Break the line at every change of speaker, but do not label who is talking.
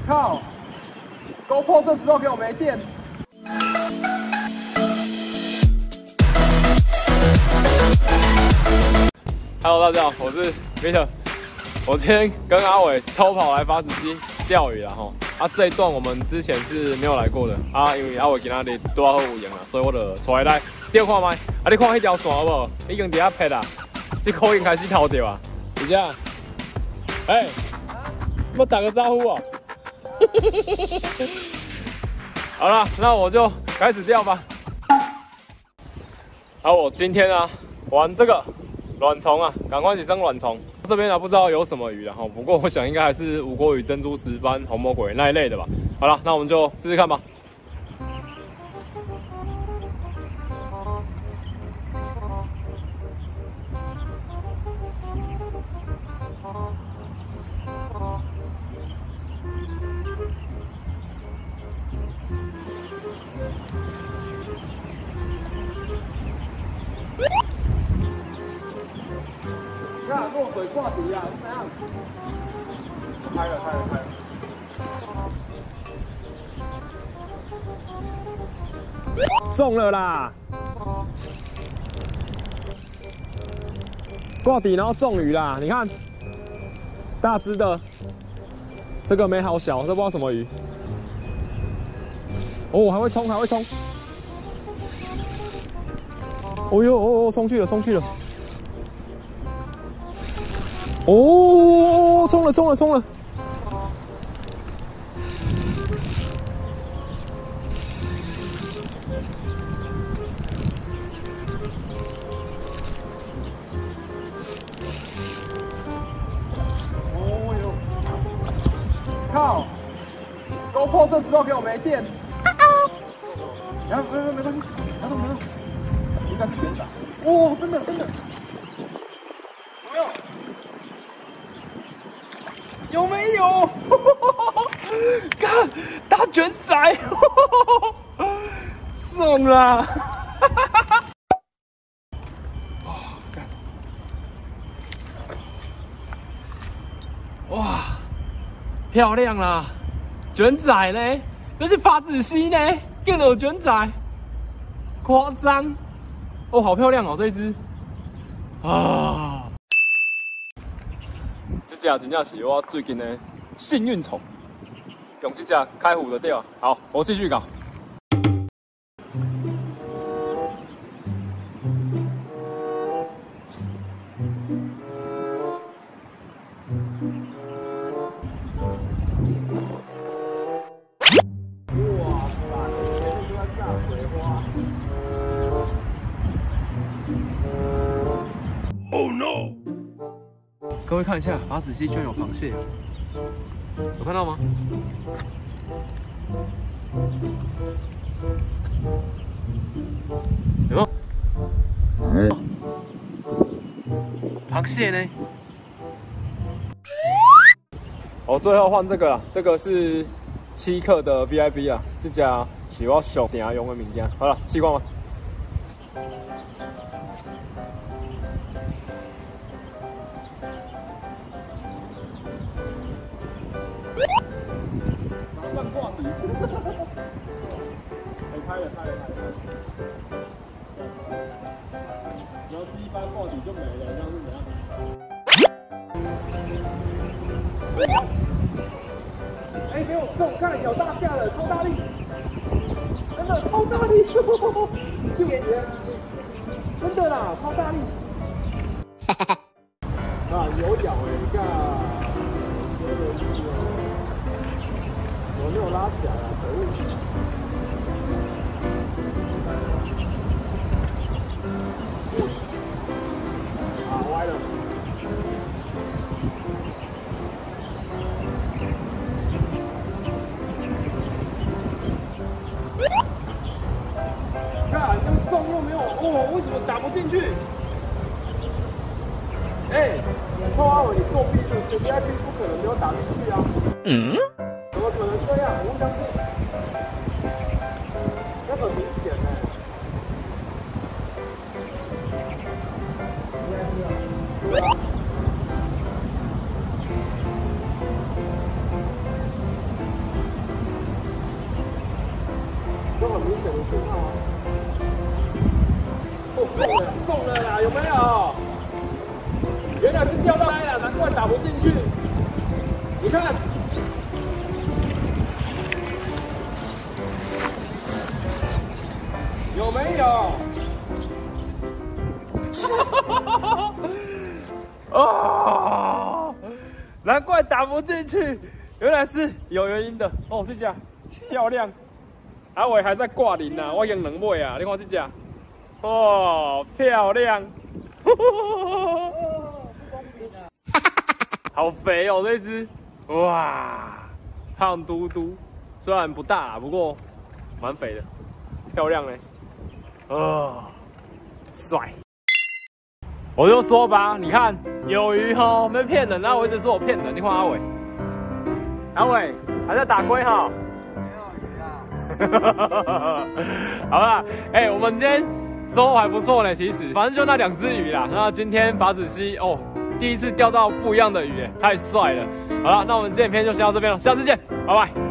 靠！GoPro 这时候给我没电。Hello， 大家好，我是 Peter。我今天跟阿伟偷跑来8子溪钓鱼啦吼。这一段我们之前是没有来过的因为阿伟今仔日拄好有闲啦，所以我就出来钓看卖。你看迄条线有无？已经伫遐拍啦，这口已经开始偷钓啊。姐姐，要打个招呼哦。好了，那我就开始钓吧。我今天玩这个卵虫赶快起生卵虫。这边不知道有什么鱼不过我想应该还是无国鱼、珍珠石斑、红魔鬼那一类的吧。好了，那我们就试试看吧。看落水挂底怎么样？开了。中了啦！挂底然后中鱼啦！你看，大只的，这个没好小，这不知道什么鱼。哦，还会冲！哦呦，冲去了！哦，冲了！哦呦，靠 ！GoPro 这时候给我没电。没关系，拿动，应该是卷仔。哦，真的。有没有？看大卷仔，送啦！哇，漂亮啦！卷仔呢？这是8子溪呢，更有卷仔，夸张！哦，好漂亮哦，这一只这只真正是我最近的幸运虫，用这只开湖的钓。好，我继续搞。哇塞，前面就在炸水花。Oh no！ 各位看一下，8子溪居然有螃蟹，有看到吗？有没有？螃蟹呢？最后换这个啦，这个是7克的 VIP 这家是我上定用的物件。好了，试看吧。算挂底，开了。然后第一发挂底就没了，这样是怎样？没有中，看咬大下了，超大力，真的超大力，就结，真的啦，超大力。有咬你看，我没有拉起来可恶！歪了。看，又重又没有，为什么打不进去？臭阿伟，你作弊是不是 ？VIP 不可能没有打进去啊！怎么可能这样？我不相信。 不进去。你看，有没有？哦，难怪打不进去，原来是有原因的。哦，这只漂亮，阿伟还在挂鳞啊，我已经2尾啊，你看这只，哦，漂亮，好肥哦这只，哇，胖嘟嘟，虽然不大，不过蛮肥的，漂亮嘞，帅。我就说吧，你看有鱼哈，没骗人。阿伟一直说我骗人，你看阿伟，阿伟还在打龟哈。没有鱼啦。好啦，我们今天收获还不错呢，其实反正就那2只鱼啦。那今天法子溪哦，第一次钓到不一样的鱼，太帅了。好了，那我们今天影片就先到这边了，下次见，拜拜。